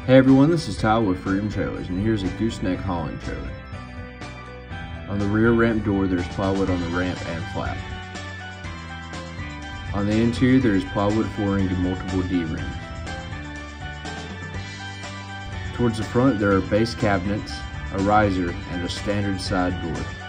Hey everyone, this is Tyler with Freedom Trailers, and here's a Gooseneck hauling trailer. On the rear ramp door, there's plywood on the ramp and flap. On the interior, there is plywood flooring and multiple D-rings. Towards the front, there are base cabinets, a riser, and a standard side door.